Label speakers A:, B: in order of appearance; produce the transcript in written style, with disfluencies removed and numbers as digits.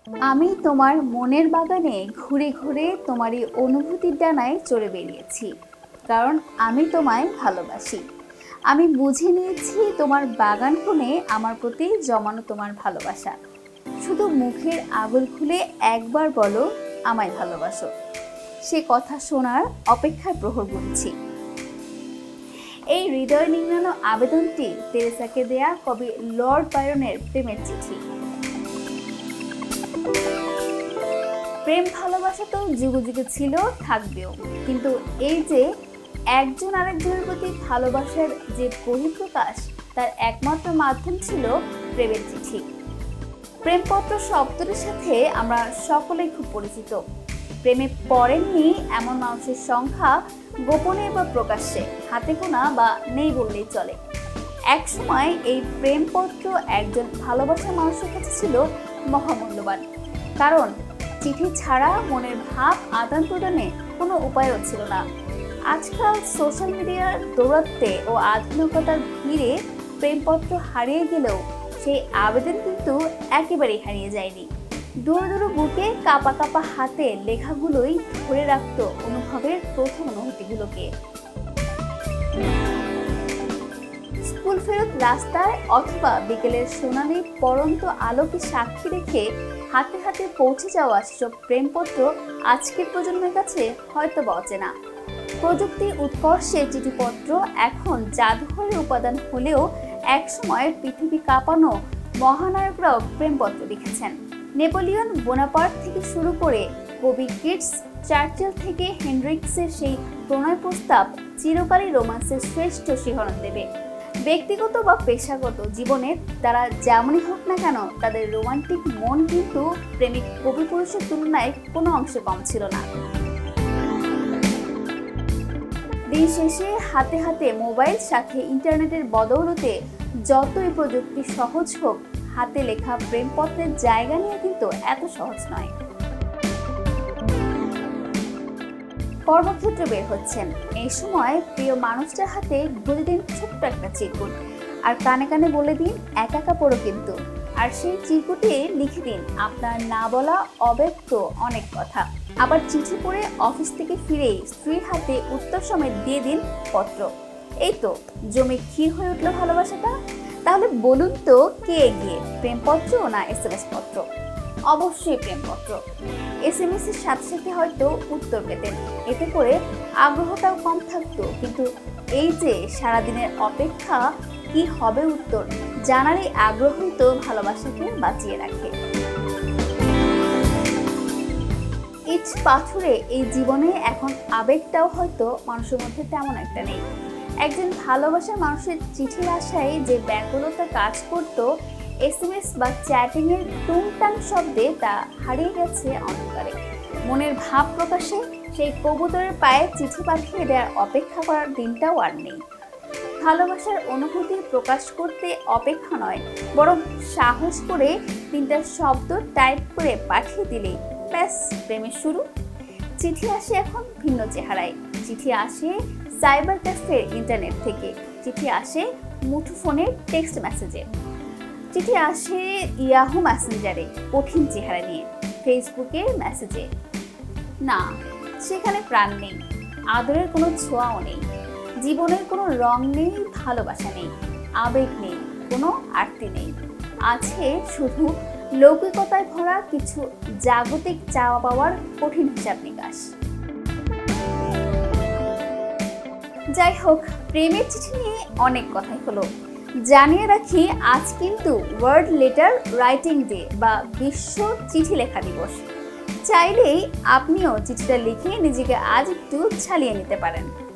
A: আমি তোমার মনের বাগানে ঘুরে ঘুরে তোমারই অনুভূতির ডানায় চড়ে বেরিয়েছি, কারণ আমি তোমায় ভালোবাসি। আমি বুঝে নিয়েছি তোমার বাগান কোণে আমার প্রতি জমানো তোমার ভালোবাসা। শুধু মুখের আগুল খুলে একবার বলো আমায় ভালোবাসো। সে কথা শোনার অপেক্ষায় প্রহর গুনছি। এই হৃদয় নিংড়ানো আবেদনটি তেরেসাকে দেয়া কবি লর্ড বায়রনের প্রেমের চিঠি। প্রেম ভালোবাসা তো যুগে যুগে ছিল, থাকবেও, কিন্তু এই যে একজন আরেকজনের প্রতি ভালোবাসার যে বহিঃপ্রকাশ, তার একমাত্র মাধ্যম ছিল প্রেমের চিঠি। প্রেমপত্র শব্দটির সাথে আমরা সকলেই খুব পরিচিত। প্রেমে পড়েননি এমন মানুষের সংখ্যা গোপনে বা প্রকাশ্যে হাতে গোনা বা নেই বললেই চলে। একসময় এই প্রেমপত্র একজন ভালোবাসার মানুষের কাছে ছিল মহামূল্যবান, কারণ চিঠি ছাড়া মনের ভাব আদান প্রদানে কোনো উপায়ও ছিল না। আজকাল সোশ্যাল মিডিয়ার দৌরাত্ম্যে ও আধুনিকতার ভিড়ে প্রেমপত্র হারিয়ে গেলেও সেই আবেদন কিন্তু একেবারেই হারিয়ে যায়নি। দূর দূর বুকে কাঁপা কাঁপা হাতে লেখাগুলোই ধরে রাখত অনুভবের প্রথম অনুভূতিগুলোকে। স্কুল ফেরত রাস্তায় অথবা বিকেলের সোনালি পরন্ত আলোকে সাক্ষী রেখে হাতে হাতে পৌঁছে যাওয়া সেসব প্রেমপত্র আজকের প্রজন্মের কাছে হয়তো অচেনা। প্রযুক্তির উৎকর্ষে চিঠিপত্র এখন জাদুঘরের উপাদান হলেও একসময় পৃথিবী কাঁপানো মহানায়করাও প্রেমপত্র লিখেছেন। নেপোলিয়ন বোনাপার্ট থেকে শুরু করে কবি কিটস, চার্চিল থেকে হেনরিক্সের সেই প্রণয় প্রস্তাব চিরকালই রোমান্সের শ্রেষ্ঠ শিহরণ দেবে। ব্যক্তিগত বা পেশাগত জীবনে তারা যেমনই হোক না কেন, তাদের রোমান্টিক মন কিন্তু প্রেমিক কবি পুরুষের তুলনায় কোনো অংশে কম ছিল না। দিন শেষে হাতে হাতে মোবাইল, সাথে ইন্টারনেটের বদৌলতে যতই প্রযুক্তি সহজ হোক, হাতে লেখা প্রেমপত্রের জায়গা নিয়ে কিন্তু এত সহজ নয়। কর্মক্ষেত্রে বের হচ্ছেন, এই সময় প্রিয় মানুষটার হাতে গুঁজে দিন ছোট্ট একটা চিরকুট, আর কানে কানে বলে দিন একা একা পড়ো কিন্তু, আর সেই চিরকুটে লিখে দিন আপনার না বলা অব্যক্ত অনেক কথা। আবার চিঠি পড়ে অফিস থেকে ফিরেই স্ত্রীর হাতে উত্তর সমেত দিয়ে দিন পত্র। এই তো জমে ক্ষীর হয়ে উঠলো ভালোবাসাটা। তাহলে বলুন তো কে এগিয়ে, প্রেমপত্র না এসএমএস পত্র? অবশ্যই প্রেমপত্র। এসএমএস এর সাথে সাথে হয়তো উত্তর পেতেন, এতে করে আগ্রহটাও কম থাকতো, কিন্তু এই যে সারাদিনের অপেক্ষা কি হবে উত্তর জানার এই আগ্রহই তো ভালোবাসাকে বাঁচিয়ে রাখে। ইট পাথরে এই জীবনে এখন আবেগটাও হয়তো মানুষের মধ্যে তেমন একটা নেই। একজন ভালোবাসার মানুষের চিঠির আশায় যে ব্যাকুলতা কাজ করত, এসএমএস বা চ্যাটিং এর টুংটাং শব্দে তা হারিয়ে গেছে অন্ধকারে। মনের ভাব প্রকাশে সেই কবুতরের পায়ে চিঠি পাঠিয়ে দেওয়ার অপেক্ষা করার দিনটাও আর নেই। ভালোবাসার অনুভূতি প্রকাশ করতে অপেক্ষা নয়, বরং সাহস করে 3টা শব্দ টাইপ করে পাঠিয়ে দিলেই ব্যাস প্রেমের শুরু। চিঠি আসে এখন ভিন্ন চেহারায়। চিঠি আসে সাইবার ক্যাফের ইন্টারনেট থেকে, চিঠি আসে মুঠোফোনের টেক্সট মেসেজে, চিঠি আসে ইয়াহু মেসেঞ্জারে কঠিন চেহারা নিয়ে, ফেসবুকের মেসেজে। না, সেখানে প্রাণ নেই, আদরের কোনো ছোঁয়াও নেই, জীবনের কোনো রং নেই, ভালোবাসা নেই, আবেগ নেই, কোনো আরতি নেই। আছে শুধু লৌকিকতায় ভরা কিছু জাগতিক চাওয়া পাওয়ার কঠিন হিসাব নিকাশ। যাই হোক, প্রেমের চিঠি নিয়ে অনেক কথাই হলো। জানিয়ে রাখি, আজ কিন্তু ওয়ার্ল্ড লেটার রাইটিং ডে বা বিশ্ব চিঠি লেখা দিবস। চাইলেই আপনিও চিঠিটা লিখে নিজেকে আজ একটু ছালিয়ে নিতে পারেন।